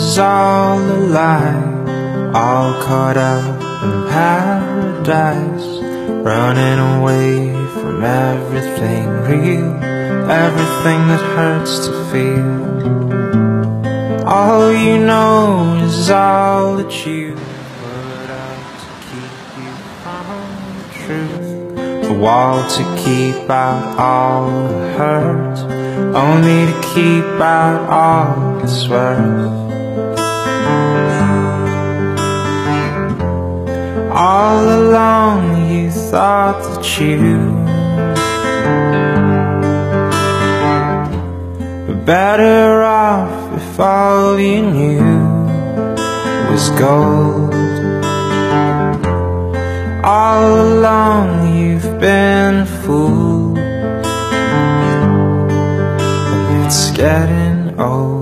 was all a lie, all caught up in paradise, running away from everything real, everything that hurts to feel. All you know is all that you put up to keep you from the truth, the wall to keep out all the hurt, only to keep out all that's worth. All along you thought that you were better off if all you knew was gold. All along you've been a fool, and it's getting old.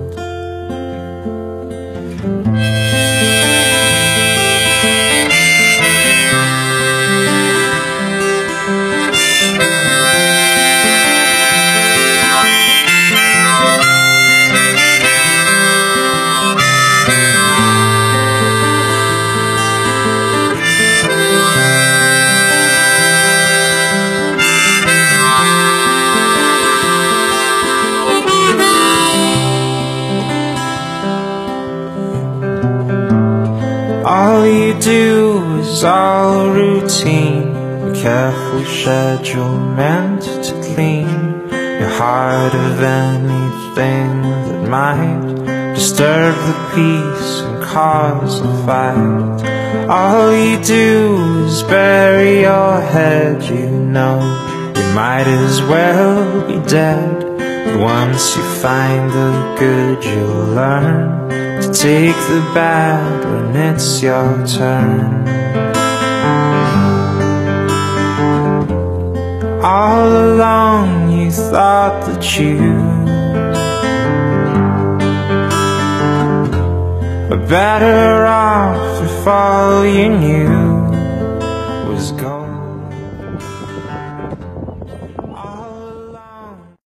All you do is all routine, a careful schedule meant to clean your heart of anything that might disturb the peace and cause a fight. All you do is bury your head, you know you might as well be dead. But once you find the good, you'll learn to take the bad when it's your turn. All along you thought that you were better off if all you knew was gold.